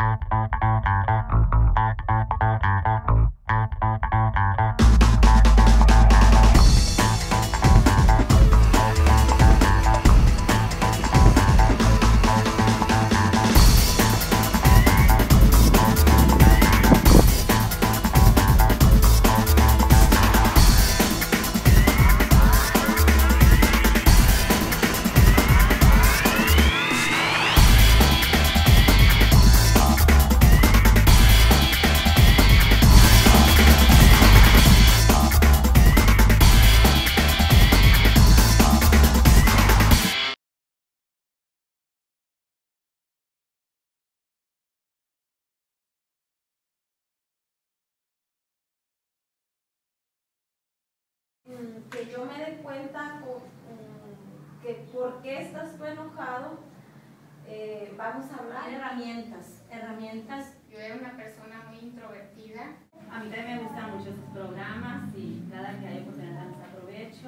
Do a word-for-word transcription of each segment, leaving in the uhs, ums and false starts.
Que yo me dé cuenta con, um, que por qué estás tú enojado, eh, vamos a hablar. Hay herramientas, herramientas. Yo era una persona muy introvertida. A mí también me gustan mucho estos programas y cada que hay oportunidad les aprovecho.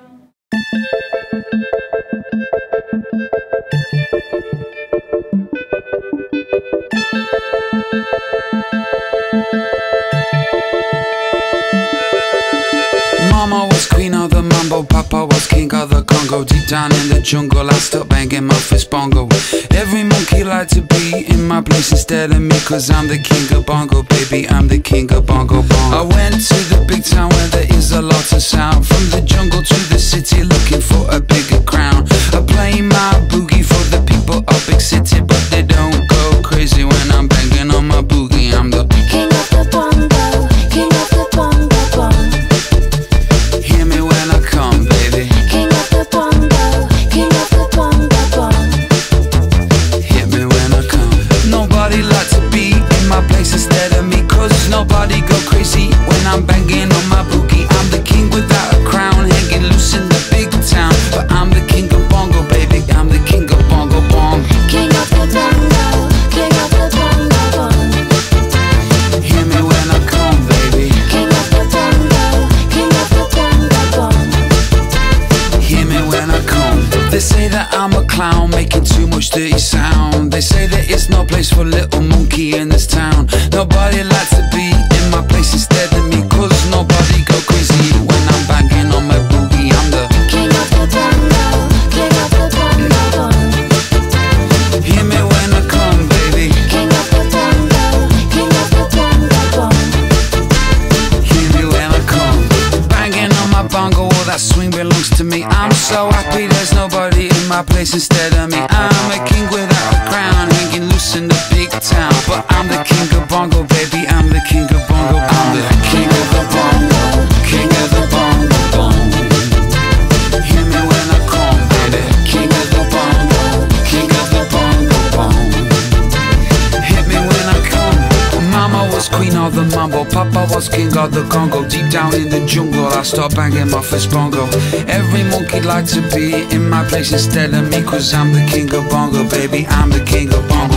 Mama was queen of the mambo, Papa was king of the Congo. Deep down in the jungle, I stopped banging my fist bongo. Every monkey liked to be in my place instead of me, cause I'm the king of bongo, baby, I'm the king of bongo bongo. I went to the big town where there is a lot of sound. From the jungle to the city, looking for a bigger crown. I play my boogie for the people of big city, but they don't go crazy when I'm banging on my boogie. I'm the king of the bongo, king of the bongo bongo. Hear me when I come, baby. King of the bongo, king of the bongo bongo. Hit me when I come. Nobody likes to be in my place instead of me, cause nobody go crazy when I'm banging on my boogie. I'm the king without a crown, hanging loose in the big town, but I'm the king of bongo, baby, I'm the king of bongo bongo. King of the bongo, king of the bongo bongo. Hear me when I come, baby. King of the bongo, king of the bongo bongo. Hear me when I come. They say that I'm a clown, making too much dirty sound. They say that it's no place for little monkey in this town. Nobody likes to be in my place instead of me, cause nobody go crazy when I'm banging on my boogie. I'm the king of the bongo, king of the bongo bongo. Hear me when I come, baby. King of the bongo, king of the bongo bongo. Hear me when I come. Banging on my bongo, all that swing belongs to me. I'm so happy there's nobody in my place instead of me. I'm a king without a crown, hanging loose in the big town, but I'm the king of bongo, baby, I'm the king of bongo. I'm the king of the bongo, king of the bongo bongo. Hear me when I come, baby. King of the bongo, king of the bongo bongo. Hit me when I come. Mama was queen of the mambo, Papa was king of the Congo. Deep down in the jungle, I start banging my fist bongo. Every monkey likes to be in my place instead of me, cause I'm the king of bongo, baby, I'm the king of bongo.